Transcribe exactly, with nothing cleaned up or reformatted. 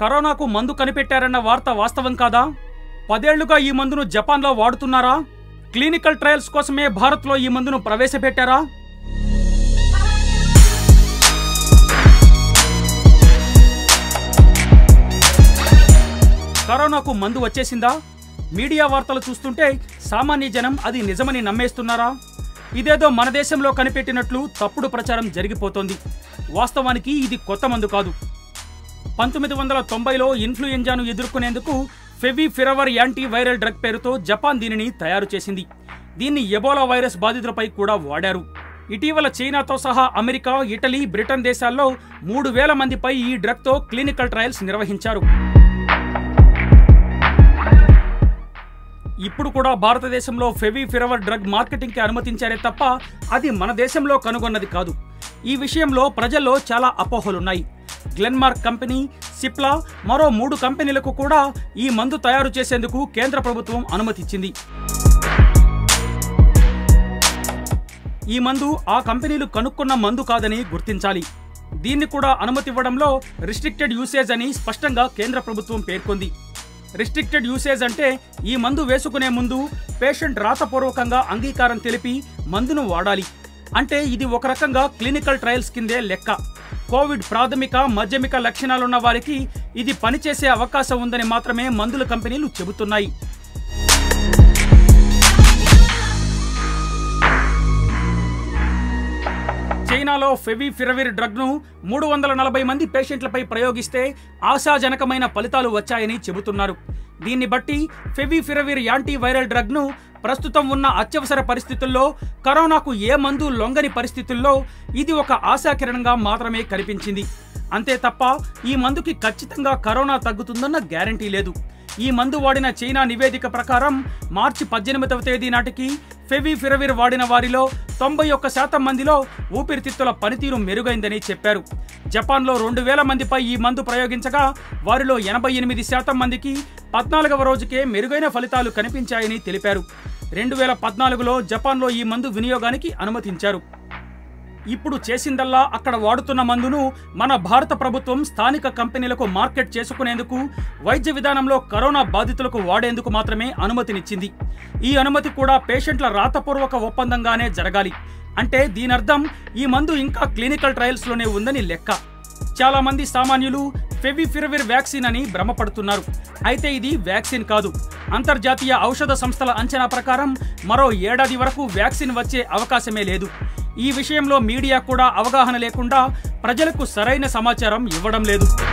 కరోనాకు మందు కనిపెట్టారన్న వార్త వాస్తవం కాదా? పదేళ్లుగా ఈ మందును జపాన్లో వాడుతున్నారా? క్లినికల్ ట్రయల్స్ కోసమే భారత్లో ఈ మందును ప్రవేశపెట్టారా? కరోనాకు మందు వచ్చేసిందా? మీడియా వార్తలు చూస్తుంటే సామాన్య జనం అది నిజమని నమ్మేస్తున్నారా? ఇదేదో మన దేశంలో కనిపెట్టినట్లు తప్పుడు ప్రచారం జరిగిపోతోంది. వాస్తవానికి ఇది కొత్త మందు కాదు. పంతొమ్మిది వందల తొంభైలో ఇన్ఫ్లుయెంజాను ఎదుర్కొనేందుకు ఫెవిపిరవర్ యాంటీ వైరల్ డ్రగ్ పేరుతో జపాన్ దీనిని తయారు చేసింది. దీన్ని ఎబోలా వైరస్ బాధితులపై కూడా వాడారు. ఇటీవల చైనాతో సహా అమెరికా, ఇటలీ, బ్రిటన్ దేశాల్లో మూడు వేల మందిపై ఈ డ్రగ్తో క్లినికల్ ట్రయల్స్ నిర్వహించారు. ఇప్పుడు కూడా భారతదేశంలో ఫెవిపిరవర్ డ్రగ్ మార్కెటింగ్కి అనుమతించారే తప్ప అది మన దేశంలో కనుగొన్నది కాదు. ఈ విషయంలో ప్రజల్లో చాలా అపోహలున్నాయి. గ్లెన్మార్క్ కంపెనీ, సిప్లా, మరో మూడు కంపెనీలకు కూడా ఈ మందు తయారు చేసేందుకు కేంద్ర ప్రభుత్వం అనుమతిచ్చింది. ఈ మందు ఆ కంపెనీలు కనుక్కున్న మందు కాదని గుర్తించాలి. దీన్ని కూడా అనుమతి ఇవ్వడంలో రిస్ట్రిక్టెడ్ యూసేజ్ అని స్పష్టంగా కేంద్ర ప్రభుత్వం పేర్కొంది. రిస్ట్రిక్టెడ్ యూసేజ్ అంటే ఈ మందు వేసుకునే ముందు పేషెంట్ రాతపూర్వకంగా అంగీకారం తెలిపి మందును వాడాలి. అంటే ఇది ఒక రకంగా క్లినికల్ ట్రయల్స్ కిందే లెక్క. కోవిడ్ ప్రాథమిక, మాధ్యమిక లక్షణాలున్న వారికి ఇది పనిచేసే అవకాశం ఉందని మాత్రమే మందుల కంపెనీలు చెబుతున్నాయి. చైనాలో ఫెవిపిరవిర్ డ్రగ్ను మూడు వందల నలభై మంది పేషెంట్లపై ప్రయోగిస్తే ఆశాజనకమైన ఫలితాలు వచ్చాయని చెబుతున్నారు. దీన్ని బట్టి ఫెవిపిరవిర్ యాంటీ వైరల్ డ్రగ్ను ప్రస్తుతం ఉన్న అత్యవసర పరిస్థితుల్లో, కరోనాకు ఏ మందు లొంగని పరిస్థితుల్లో ఇది ఒక ఆశాకిరణంగా మాత్రమే కనిపించింది. అంతే తప్ప ఈ మందుకి ఖచ్చితంగా కరోనా తగ్గుతుందన్న గ్యారంటీ లేదు. ఈ మందు వాడిన చైనా నివేదిక ప్రకారం మార్చి పద్దెనిమిదవ తేదీ నాటికి ఫెవిపిరవిర్ వాడిన వారిలో తొంభై ఒక్క శాతం మందిలో ఊపిరితిత్తుల పనితీరు మెరుగైందని చెప్పారు. జపాన్లో రెండు వేల మందిపై ఈ మందు ప్రయోగించగా వారిలో ఎనభై ఎనిమిది శాతం మందికి పద్నాలుగవ రోజుకే మెరుగైన ఫలితాలు కనిపించాయని తెలిపారు. రెండు వేల పద్నాలుగులో జపాన్లో ఈ మందు వినియోగానికి అనుమతించారు. ఇప్పుడు చేసిందల్లా అక్కడ వాడుతున్న మందును మన భారత ప్రభుత్వం స్థానిక కంపెనీలకు మార్కెట్ చేసుకునేందుకు, వైద్య విధానంలో కరోనా బాధితులకు వాడేందుకు మాత్రమే అనుమతినిచ్చింది. ఈ అనుమతి కూడా పేషెంట్ల రాతపూర్వక ఒప్పందంగానే జరగాలి. అంటే దీనర్థం ఈ మందు ఇంకా క్లినికల్ ట్రయల్స్లోనే ఉందని లెక్క. చాలా మంది సామాన్యులు ఫెవిపిరవిర్ వ్యాక్సిన్ అని భ్రమపడుతున్నారు. అయితే ఇది వ్యాక్సిన్ కాదు. అంతర్జాతీయ ఔషధ సంస్థల అంచనా ప్రకారం మరో ఏడాది వరకు వ్యాక్సిన్ వచ్చే అవకాశమే లేదు. ఈ విషయంలో మీడియా కూడా అవగాహన లేకుండా ప్రజలకు సరైన సమాచారం ఇవ్వడం లేదు.